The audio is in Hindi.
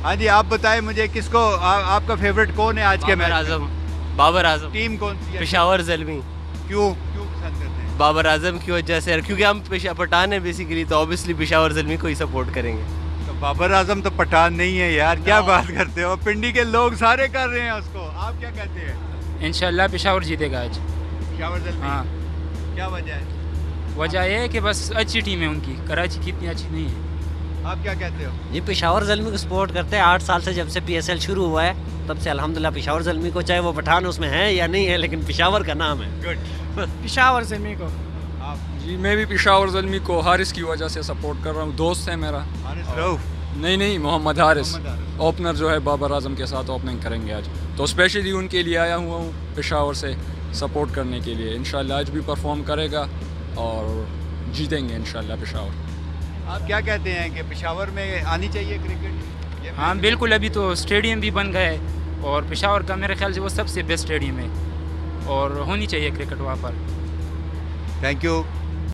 हाँ जी, आप बताएं मुझे किसको आपका फेवरेट कौन है आज के मैच? बाबर आजम। टीम कौन सी है? पेशावर ज़ल्मी। क्यों क्यों पसंद करते हैं? बाबर आजम की वजह से, क्योंकि हम पठान है बेसिकली, तो ऑब्वियसली पेशावर ज़ल्मी को ही सपोर्ट करेंगे। तो बाबर आजम तो पठान नहीं है यार, क्या बात करते हो? पिंडी के लोग सारे कर रहे हैं उसको, आप क्या कहते हैं? इंशाल्लाह पेशावर जीतेगा आज। पेशावर ज़ल्मी? हाँ, क्या वजह है? वजह यह है कि बस अच्छी टीम है उनकी, कराची की इतनी अच्छी नहीं है। आप क्या कहते हो? ये पेशावर ज़ल्मी को सपोर्ट करते हैं 8 साल से, जब से PSL शुरू हुआ है तब से अल्हम्दुलिल्लाह पेशावर ज़ल्मी को, चाहे वो पठान उसमें है या नहीं है, लेकिन पेशावर का नाम है। गुड। पेशावर ज़ल्मी को। आप? जी मैं भी पेशावर ज़ल्मी को हारिस की वजह से सपोर्ट कर रहा हूँ, दोस्त है मेरा। हारिस रऊफ? नहीं, मोहम्मद हारिस मोहम्मद हारिस। ओपनर जो है बाबर आजम के साथ ओपनिंग करेंगे आज, तो स्पेशली उनके लिए आया हुआ हूँ पेशावर से सपोर्ट करने के लिए। इंशाल्लाह आज भी परफॉर्म करेगा और जीतेंगे इंशाल्लाह पेशावर। आप क्या कहते हैं कि पेशावर में आनी चाहिए क्रिकेट? हाँ बिल्कुल, अभी तो स्टेडियम भी बन गया है और पेशावर का मेरे ख्याल से वो सबसे बेस्ट स्टेडियम है और होनी चाहिए क्रिकेट वहाँ पर। Thank you.